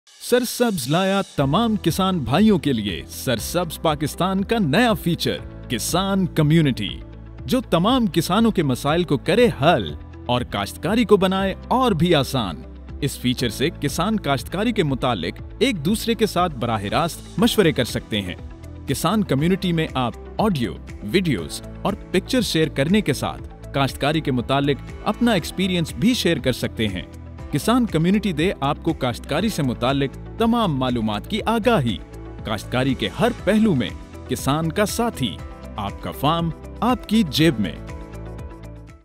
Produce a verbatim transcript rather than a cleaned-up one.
सरसब्ज लाया तमाम किसान भाइयों के लिए सरसब्ज पाकिस्तान का नया फीचर किसान कम्युनिटी, जो तमाम किसानों के मसाइल को करे हल और काश्तकारी को बनाए और भी आसान। इस फीचर से किसान काश्तकारी के मुतालिक एक दूसरे के साथ बराह रास्त मशवरे कर सकते हैं। किसान कम्युनिटी में आप ऑडियो, वीडियोस और पिक्चर शेयर करने के साथ काश्तकारी के मुतालिक अपना एक्सपीरियंस भी शेयर कर सकते हैं। किसान कम्युनिटी दे आपको काश्तकारी से मुतालिक तमाम मालूमात की आगाही। काश्तकारी के हर पहलू में किसान का साथी, आपका फार्म आपकी जेब में।